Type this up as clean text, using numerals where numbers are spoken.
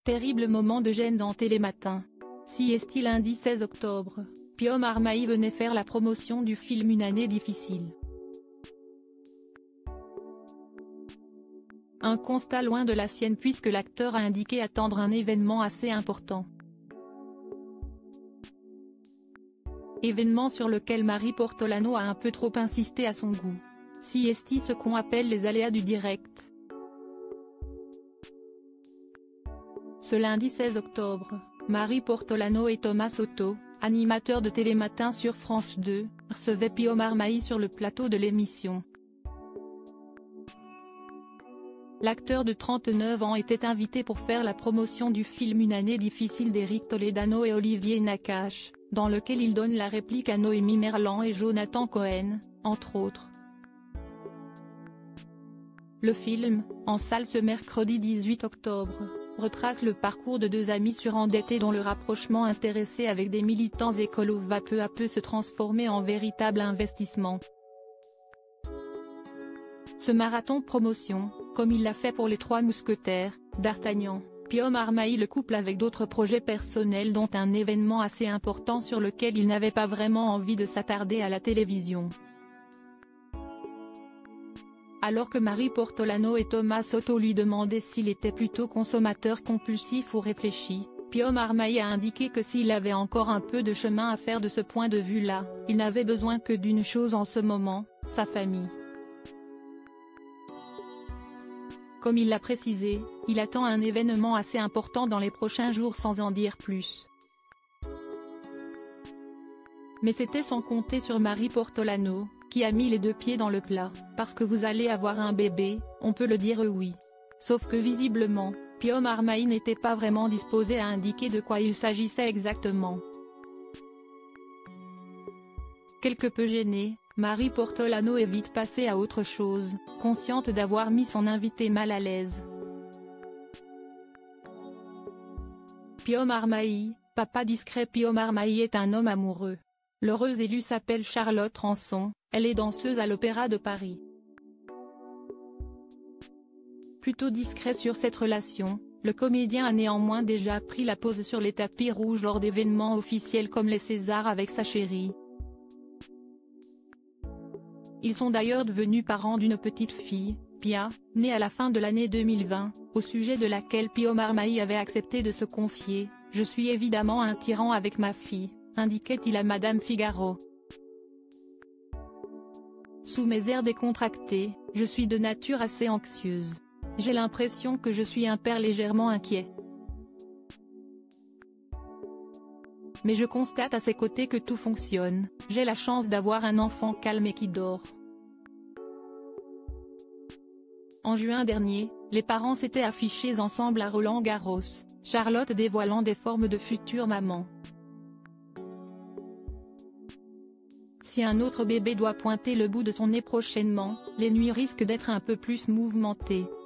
Terrible moment de gêne dans Télématin. CST lundi 16 octobre, Pio Marmaille venait faire la promotion du film Une année difficile. Un constat loin de la sienne puisque l'acteur a indiqué attendre un événement assez important. Événement sur lequel Marie Portolano a un peu trop insisté à son goût. CST ce qu'on appelle les aléas du direct. Ce lundi 16 octobre, Marie Portolano et Thomas Soto, animateurs de Télématin sur France 2, recevaient Pio Marmaille sur le plateau de l'émission. L'acteur de 39 ans était invité pour faire la promotion du film Une année difficile d'Éric Toledano et Olivier Nakache, dans lequel il donne la réplique à Noémie Merlan et Jonathan Cohen, entre autres. Le film, en salle ce mercredi 18 octobre, retrace le parcours de deux amis surendettés dont le rapprochement intéressé avec des militants écolos va peu à peu se transformer en véritable investissement. Ce marathon promotion, comme il l'a fait pour les Trois Mousquetaires, D'Artagnan, Pio Marmaille le couple avec d'autres projets personnels dont un événement assez important sur lequel il n'avait pas vraiment envie de s'attarder à la télévision. Alors que Marie Portolano et Thomas Soto lui demandaient s'il était plutôt consommateur compulsif ou réfléchi, Pio Marmaille a indiqué que s'il avait encore un peu de chemin à faire de ce point de vue-là, il n'avait besoin que d'une chose en ce moment, sa famille. Comme il l'a précisé, il attend un événement assez important dans les prochains jours sans en dire plus. Mais c'était sans compter sur Marie Portolano, qui a mis les deux pieds dans le plat, parce que vous allez avoir un bébé, on peut le dire oui. Sauf que visiblement, Pio Marmaille n'était pas vraiment disposé à indiquer de quoi il s'agissait exactement. Quelque peu gênée, Marie Portolano est vite passée à autre chose, consciente d'avoir mis son invité mal à l'aise. Pio Marmaille, papa discret. Pio Marmaille est un homme amoureux. L'heureuse élue s'appelle Charlotte Ranson, elle est danseuse à l'Opéra de Paris. Plutôt discret sur cette relation, le comédien a néanmoins déjà pris la pose sur les tapis rouges lors d'événements officiels comme les Césars avec sa chérie. Ils sont d'ailleurs devenus parents d'une petite fille, Pia, née à la fin de l'année 2020, au sujet de laquelle Pio Marmaille avait accepté de se confier. « Je suis évidemment un tyran avec ma fille », indiquait-il à Madame Figaro. Sous mes airs décontractés, je suis de nature assez anxieuse. J'ai l'impression que je suis un père légèrement inquiet. Mais je constate à ses côtés que tout fonctionne, j'ai la chance d'avoir un enfant calme et qui dort. En juin dernier, les parents s'étaient affichés ensemble à Roland-Garros, Charlotte dévoilant des formes de future maman. Si un autre bébé doit pointer le bout de son nez prochainement, les nuits risquent d'être un peu plus mouvementées.